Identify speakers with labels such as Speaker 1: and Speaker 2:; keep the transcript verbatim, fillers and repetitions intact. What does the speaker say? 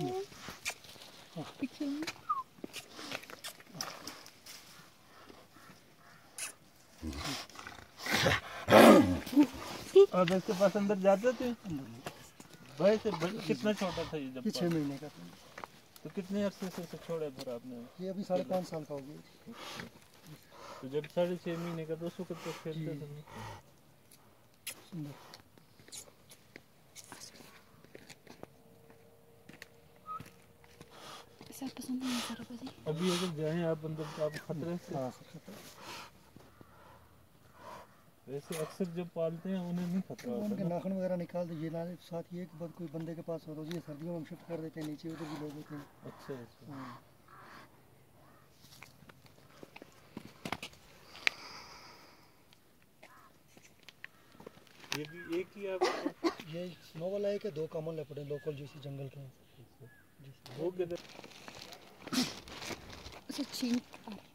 Speaker 1: और इसके पास अंदर जाते थे भाई से कितना छोटा था ये जब
Speaker 2: छह महीने का था।
Speaker 1: तो कितने अरसे से इसे छोड़ा फिर आपने?
Speaker 2: ये अभी साढ़े पाँच साल का हो गया।
Speaker 1: तो जब साढ़े छह महीने का तो उसको कितना खेलते थे? अभी अगर जाएं आप अंदर तो आप खतरे से? हाँ खतरे। वैसे अक्सर जब पालते हैं उन्हें नहीं खतरा होता?
Speaker 2: उनके नाखून वगैरह निकाल दे, ये ना साथ ये कि कोई बंदे के पास हो तो ये सर्दियों में हम शिफ्ट कर देते हैं, नीचे उधर भी लोग होते हैं।
Speaker 1: अच्छा अच्छा। हाँ। ये भी एक ही आप
Speaker 2: ये नोवल है कि दो कॉमन लेपर्ड लोकल जैसे जंगल के हैं।
Speaker 1: वो किधर?
Speaker 3: अच्छा